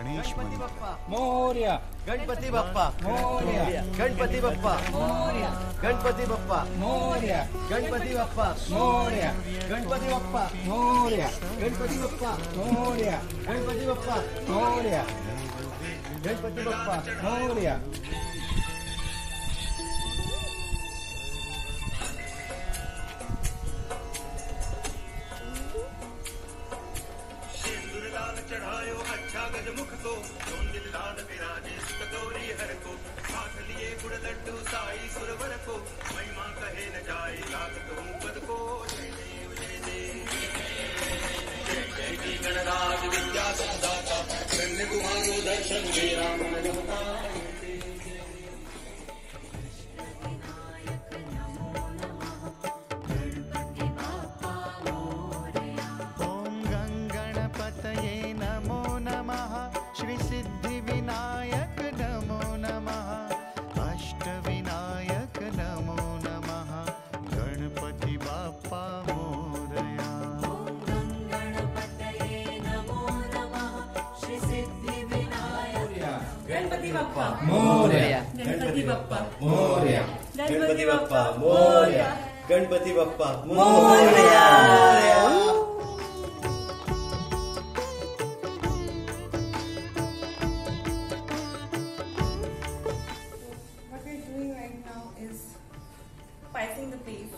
गणेश मंत्र। मोरया गणपति बप्पा मोरया गणपति बप्पा मोरया गणपति बप्पा मोरया गणपति बप्पा मोरया गणपति बप्पा मोरया गणपति बप्पा मोरया गणपति बप्पा मोरया गणपति बप्पा मोरया चढ़ायो अच्छा गजमुख को जोंदिल लाल विराजे गौरी हर को हाथ लिए गुड़ लड्डू साई सुरवर को महिमा कहे न जाए लागत हूँ पद को जय देव जय देव जय जय की गणराज विद्या सदाता ब्रह्म कुमारो दर्शन मेरा मन रमता Ganpati Bappa Morya Ganpati Bappa Morya Ganpati Bappa Morya Ganpati Bappa Morya. What we're doing right now is piping the peas.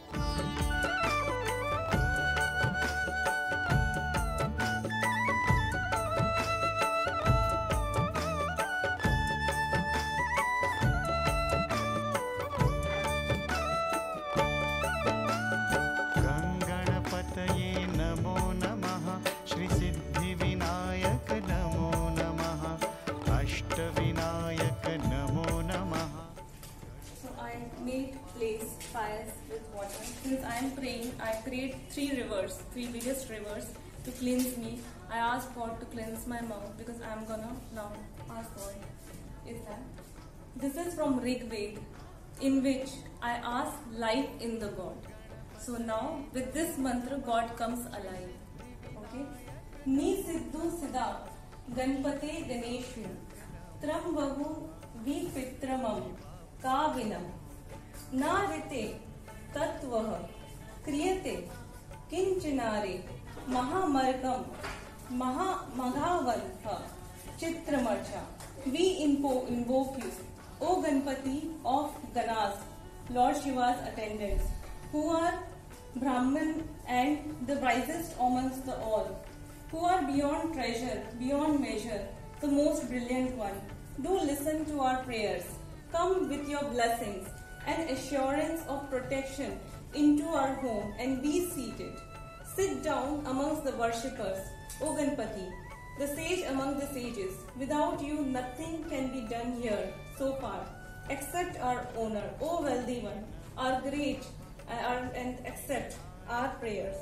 Made place fires with water. Since I am praying, I prayed three biggest rivers to cleanse me. I asked God to cleanse my mouth because I am gonna now ask God. Is that? This is from Rig Veda, in which I ask life in the God. So now with this mantra, God comes alive. Okay? Ni Siddhu Siddha Ganpate Ganeshu Tram Bahu Vipitramam Kavinam नारिते तत्वः क्रियते किंचनारे महामर्कम महामघावल्ह चित्रमर्चा. We invoke you, O Ganpati of Ganas, Lord Shiva's attendants, who are Brahman and the wisest amongst the all, who are beyond treasure, beyond measure, the most brilliant one. Do listen to our prayers. Come with your blessings and assurance of protection into our home and be seated. Sit down amongst the worshippers, O Ganpati, the sage among the sages. Without you, nothing can be done here so far. Accept our honor, O wealthy one, our great, and accept our prayers.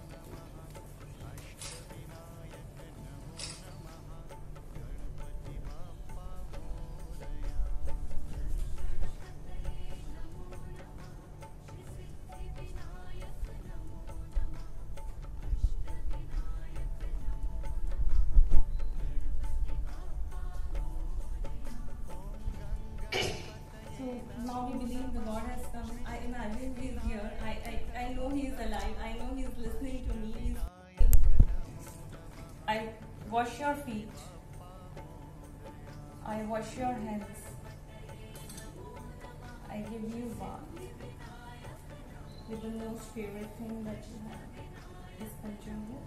Now we believe the Lord has come. I imagine He is here. I know He is alive. I know He is listening to me. I wash your feet. I wash your hands. I give you bath with the most favorite thing that you have is Panchanga.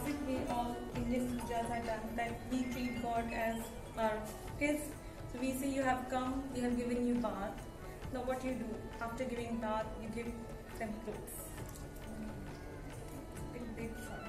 basic way all Indian pujas are done, that we treat God as our kids. So we say, you have come, we have given you bath. Now what you do after giving bath, you give them clothes. Big fun.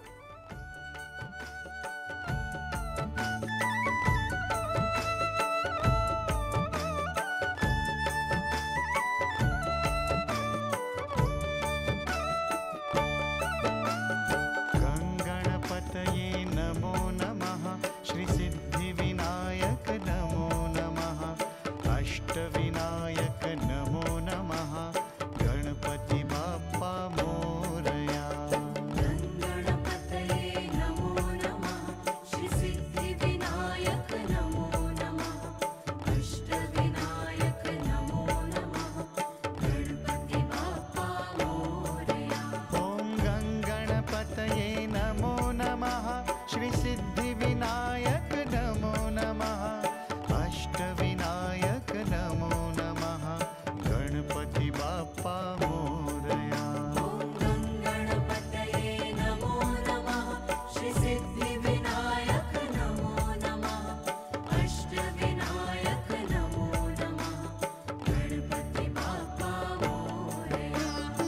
गणपतये नमो नमः श्री सिद्धिविनायक नमो नमः अष्टविनायक नमो नमः गणपति बाप्पा मोरया। गणपतये नमो नमः श्री सिद्धिविनायक नमो नमः अष्टविनायक नमो नमः गणपति बाप्पा मोरया। ॐ गणपतये नमो नमः श्री सिद्धिविनायक नमो नमः अष्टविनायक नमो नमः गणपति बाप्पा मोरया। गणपतये नमो नमः श्री सिद्धिविनायक नमो नमः अष्टविनायक नमो नमः Ganpati Bappa Morya.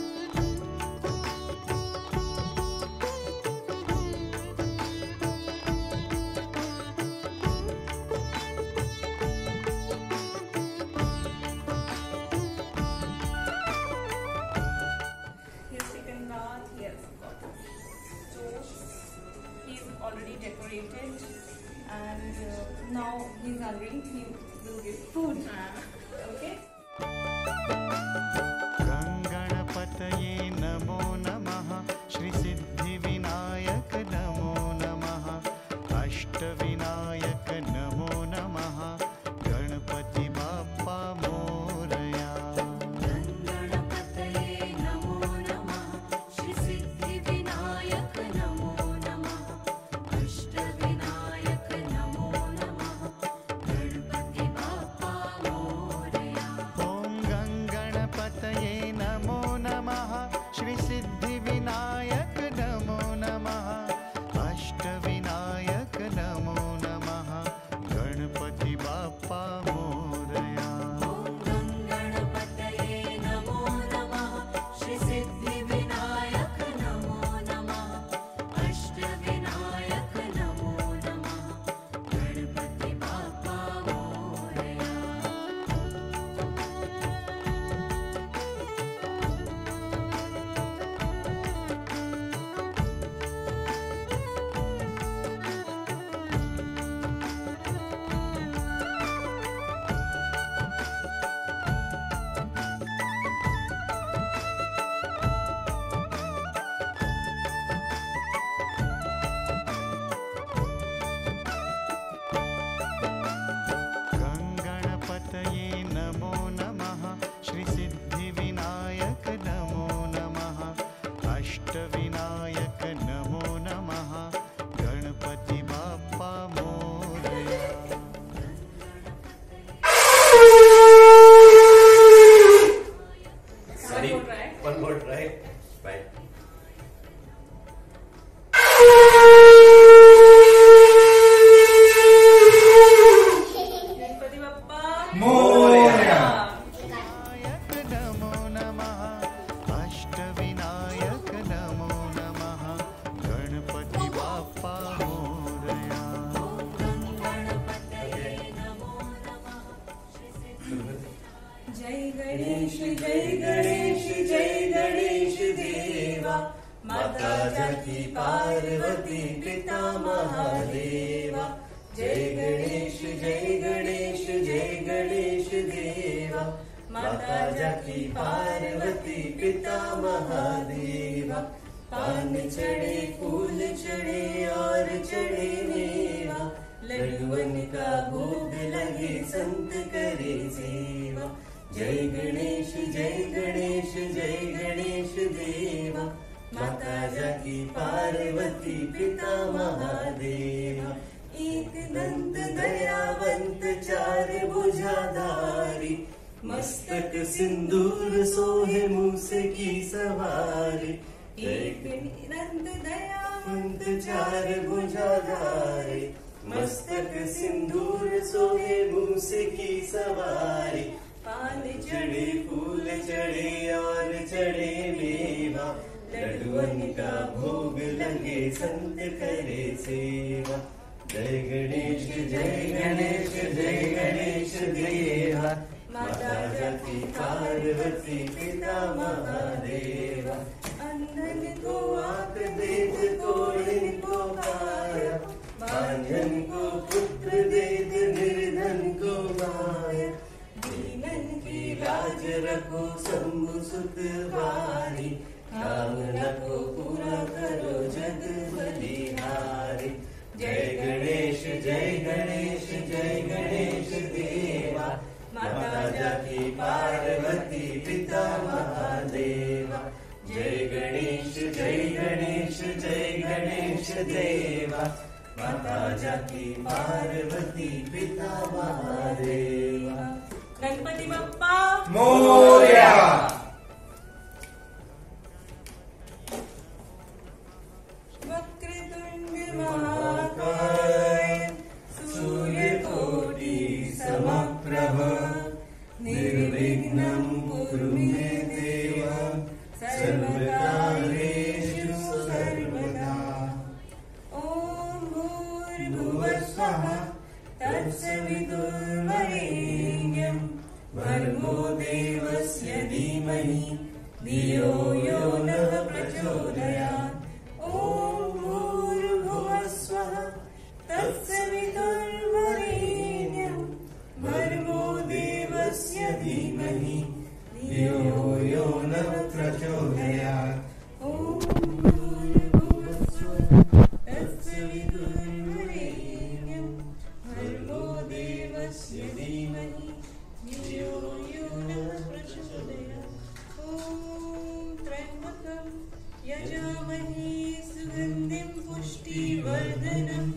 He has taken bath, he has got stove, he's already decorated, and now he's hungry, he will give food. Okay? गणपतये नमो नमः श्री सिद्धिविनायक नमो नमः अष्टविनायक नमो नमः गणपति बाप्पा मोरया। गणपतये नमो नमः श्री सिद्धिविनायक नमो नमः अष्टविनायक नमो नमः गणपति बाप्पा मोरया। ॐ गणपतये नमो नमः श्री सिद्धिविनायक नमो नमः अष्टविनायक नमो नमः गणपति बाप्पा मोरया। गणपतये नमो नमः श्री सिद्धिविनायक नमो नमः अष्टविनायक नमो नमः गणपति बाप्पा मोरया। गणपतये नमो नमः श्री सिद्धिविनायक नमो नमः अष्टविनायक नमो नमः Ganpati Bappa Morya. Ready? One more try. One more try. Right. Ganpati Bappa Moria. Vinayak नमो नमः अष्टविनायक नमो नमः गणपति बाप्पा मोरया। गणपतये नमो नमः जय गणेश जय गणेश जय गणेश देवा, माता जाकी पार्वती पिता महादेवा। जय गणेश जय गणेश जय गणेश देवा, माता जाकी पार्वती पिता महादेवा। पान चढ़े फूल चढ़े और चढ़े मेवा, लड्डुअन का भोग लगे संत करे सेवा। जय गणेश जय गणेश जय गणेश देवा, माता जाकी पार्वती पिता महादेवा। एक दंत दयावंत चार भुजाधारी, मस्तक सिंदूर सोहे मूसे की सवारी। एक दंत दयावंत कुंत चार भुजाधारी, मस्तक सिंदूर सोहे मूस की सवारी। पान चढ़े फूल चढ़े और चढ़े मेवा, लड्डुअन का भोग लगे संत करे सेवा। जय गणेश जय गणेश जय गणेश देवा, माता जाति पार्वती पिता महादेवा। अंधन को आंख देत कोढ़िन को काया, बांझन को पुत्र देत निर्धन को माया। दीनन की लाज रखो शंभु सुत बारी, कामना को पूरा करो जग बलिहारी। जय गणेश जय गणेश देवा, माता जाति पार्वती पिता महादेवा। जय गणेश जय गणेश देवा, माता जाति पार्वती पिता महादेवा। गणपति बप्पा मोरया। वक्रतुंड महाकाय, सूर्यकोटि समप्रभ, निर्विघ्नं कुरु मे देव, सर्वकार्येषु सर्वदा। ॐ भूर्भुवः स्वः तत्सवितुर्वरेण्यं, भर्गो देवस्य धीमहि धियो यो नः प्रचोदयात्। ॐ भूर्भुवः स्वः तत्सवितुर्वरेण्यं, भर्गो देवस्य धीमहि धियो यो नः प्रचोदयात्। ॐ भूर्भुवः स्वः तत्सवितुर्वरेण्यं, भर्गो देवस्य धीमहि धियो यो नः प्रचोदयात्। ॐ त्र्यम्बकं यजामहे सुगन्धिं पुष्टिवर्धनम्,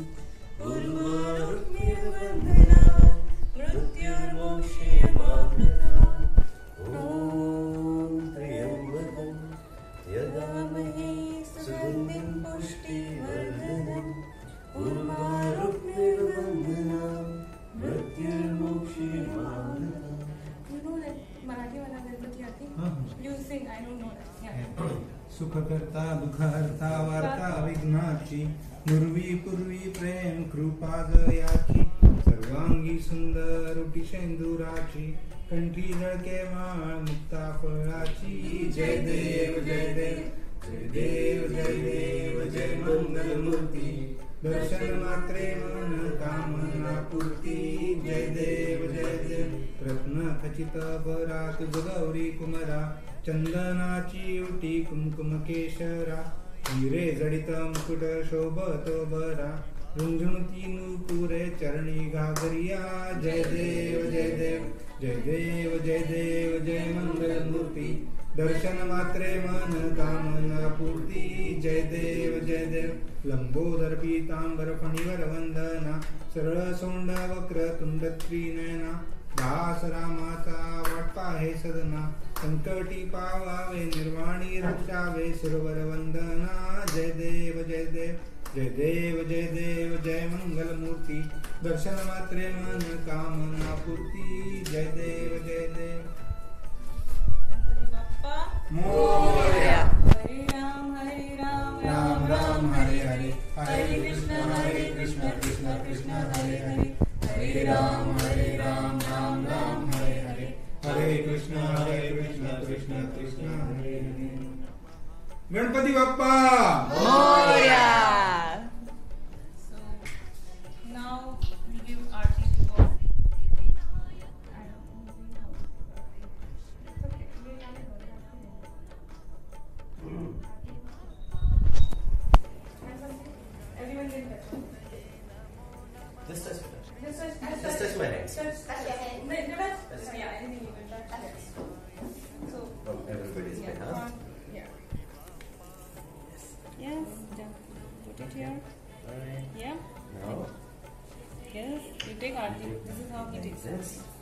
उर्वारुक्मिर्बन्धनात् मृत्युर्मोक्षयमामृतात्। ॐ त्र्यम्बकं यजामहे सुगन्धिं पुष्टिवर्धनम्, उर्वारुक्मिर्बन्धनात् मृत्युर्मोक्षयमामृतात्। You know that Marathi wala Ganpati aati? You sing, I don't know that. Yeah. सुखकर्ता दुःखहर्ता वार्ता विघ्नाची, नुर्वी पूर्वी प्रेम कृपा जयाची। सर्वांगी सुंदर रुटी शेंदुराची, कंठी जळके माळ मुक्ता फळाची। जय देव जय देव जय देव जय देव जय मंगल मूर्ती, दर्शन मात्रे मन कामना पूर्ती। जय देव रत्न खचित बरा तुझ गौरी कुमरा, चंदनाची उटी कुंकुम केशरा। हिरे जडित मुकुट शोभत बरा, झुंझुणती नूपुरे चरणी घागरिया। जय देव जय देव जय देव जय देव जय मंगल मूर्ती, दर्शन मात्रे मन कामना पूर्ती। जय देव लंबोदर पीतांबर फणीवर वंदना, सरळ सोंड वक्र तुंड त्रिनयना। दास रामाचा वाटपा हे सदना, संकटी पावावे निर्वाणी रक्षावे सुरवर वंदना। जय देव जय देव जय देव जय देव जय मंगल मूर्ती, दर्शन मात्रे मन कामना पूर्ती। जय देव मोरया। हरे राम राम राम हरे हरे, हरे कृष्ण कृष्ण कृष्ण हरे हरे, हरे राम राम राम हरे हरे, हरे Krishna Krishna Krishna Hare Hare. Ganpati Bappa Morya. So now we give aarti to God. Everyone did that. Just touch it. Just touch my hands. Touch your hand. No, yeah, anything you can touch. So From everybody's yeah, behalf. yeah. Yes, put it here. Alright. Yeah. Now, Yes, you take aarti. This is how he takes it. this.